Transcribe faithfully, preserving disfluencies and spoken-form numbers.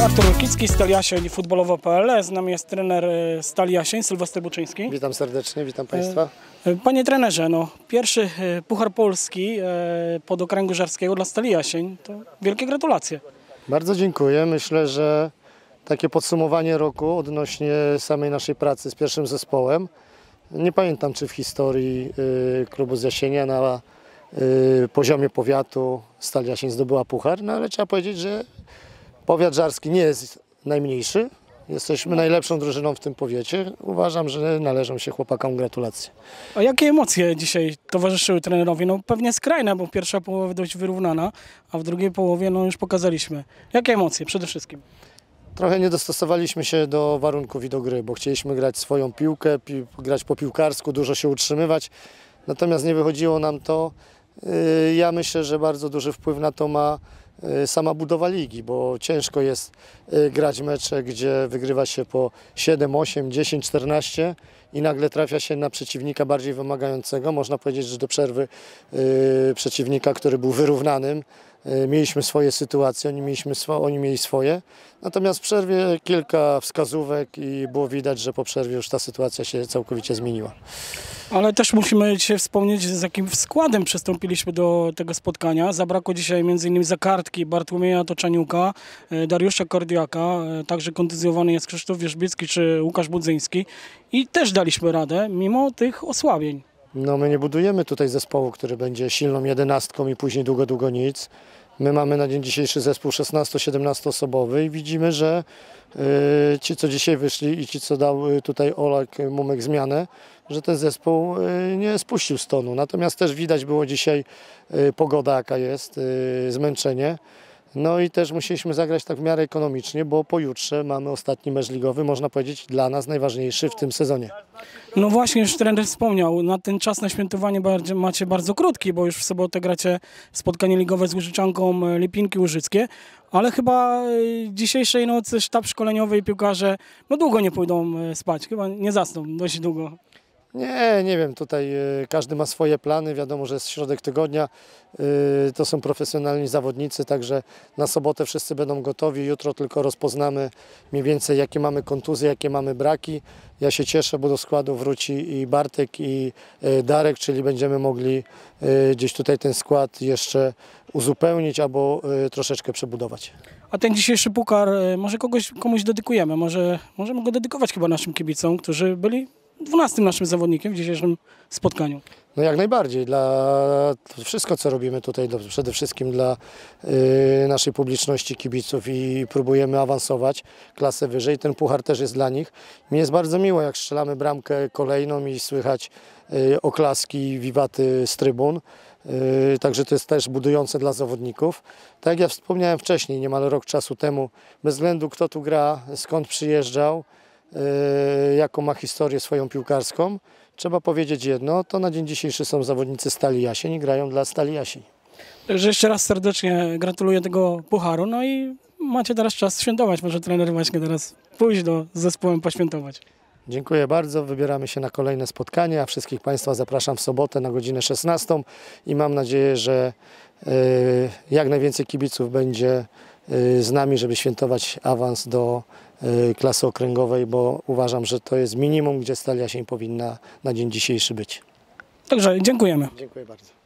Artur Rokicki, Stal Jasień, futbolowo kropka pe el. Z nami jest trener Stali Jasień, Sylwester Buczyński. Witam serdecznie, witam Państwa. Panie trenerze, no, pierwszy Puchar Polski pod okręgu żarskiego dla Stali Jasień. To wielkie gratulacje. Bardzo dziękuję. Myślę, że takie podsumowanie roku odnośnie samej naszej pracy z pierwszym zespołem. Nie pamiętam, czy w historii y, klubu z Jasienia na y, poziomie powiatu Stal Jasień zdobyła puchar, no ale trzeba powiedzieć, że powiat żarski nie jest najmniejszy. Jesteśmy najlepszą drużyną w tym powiecie. Uważam, że należą się chłopakom gratulacje. A jakie emocje dzisiaj towarzyszyły trenerowi? No pewnie skrajne, bo pierwsza połowa dość wyrównana, a w drugiej połowie no już pokazaliśmy. Jakie emocje przede wszystkim? Trochę nie dostosowaliśmy się do warunków i do gry, bo chcieliśmy grać swoją piłkę, pi grać po piłkarsku, dużo się utrzymywać. Natomiast nie wychodziło nam to. Ja myślę, że bardzo duży wpływ na to ma sama budowa ligi, bo ciężko jest grać mecze, gdzie wygrywa się po siedem, osiem, dziesięć, czternaście i nagle trafia się na przeciwnika bardziej wymagającego. Można powiedzieć, że do przerwy przeciwnika, który był wyrównanym, mieliśmy swoje sytuacje, oni, mieliśmy swo oni mieli swoje. Natomiast w przerwie kilka wskazówek i było widać, że po przerwie już ta sytuacja się całkowicie zmieniła. Ale też musimy dzisiaj wspomnieć, z jakim składem przystąpiliśmy do tego spotkania. Zabrakło dzisiaj między innymi Zakartki, Bartłomieja Toczaniuka, Dariusza Kordiaka, także kontuzjowany jest Krzysztof Wierzbicki czy Łukasz Budzyński i też daliśmy radę mimo tych osłabień. No my nie budujemy tutaj zespołu, który będzie silną jedenastką i później długo, długo nic. My mamy na dzień dzisiejszy zespół szesnasto-siedemnastoosobowy i widzimy, że y, ci, co dzisiaj wyszli i ci, co dał tutaj Olek Mumek zmianę, że ten zespół y, nie spuścił z tonu. Natomiast też widać było dzisiaj y, pogoda, jaka jest, y, zmęczenie. No i też musieliśmy zagrać tak w miarę ekonomicznie, bo pojutrze mamy ostatni mecz ligowy, można powiedzieć dla nas najważniejszy w tym sezonie. No właśnie, już trener wspomniał, na ten czas na świętowanie macie bardzo krótki, bo już w sobotę gracie spotkanie ligowe z Łużyczanką Lipinki Łużyckie, ale chyba dzisiejszej nocy sztab szkoleniowy i piłkarze no długo nie pójdą spać, chyba nie zasną dość długo. Nie, nie wiem, tutaj y, każdy ma swoje plany, wiadomo, że jest środek tygodnia, y, to są profesjonalni zawodnicy, także na sobotę wszyscy będą gotowi, jutro tylko rozpoznamy mniej więcej jakie mamy kontuzje, jakie mamy braki. Ja się cieszę, bo do składu wróci i Bartek i y, Darek, czyli będziemy mogli y, gdzieś tutaj ten skład jeszcze uzupełnić albo y, troszeczkę przebudować. A ten dzisiejszy puchar może kogoś, komuś dedykujemy, może możemy go dedykować chyba naszym kibicom, którzy byli dwunastym naszym zawodnikiem w dzisiejszym spotkaniu. No jak najbardziej. Dla wszystko, co robimy tutaj, do, przede wszystkim dla y, naszej publiczności, kibiców i próbujemy awansować klasę wyżej. Ten puchar też jest dla nich. Mi jest bardzo miło, jak strzelamy bramkę kolejną i słychać y, oklaski, wiwaty z trybun. Yy, także to jest też budujące dla zawodników. Tak jak ja wspomniałem wcześniej, niemal rok czasu temu, bez względu kto tu gra, skąd przyjeżdżał, yy, jaką ma historię swoją piłkarską, trzeba powiedzieć jedno, to na dzień dzisiejszy są zawodnicy Stali Jasień i grają dla Stali Jasień. Także jeszcze raz serdecznie gratuluję tego pucharu, no i macie teraz czas świętować, może trener właśnie teraz pójść do z zespołem poświętować. Dziękuję bardzo, wybieramy się na kolejne spotkanie, a wszystkich Państwa zapraszam w sobotę na godzinę szesnastą i mam nadzieję, że y, jak najwięcej kibiców będzie y, z nami, żeby świętować awans do y, klasy okręgowej, bo uważam, że to jest minimum, gdzie Stal Jasień powinna na dzień dzisiejszy być. Także dziękujemy. Dziękuję bardzo.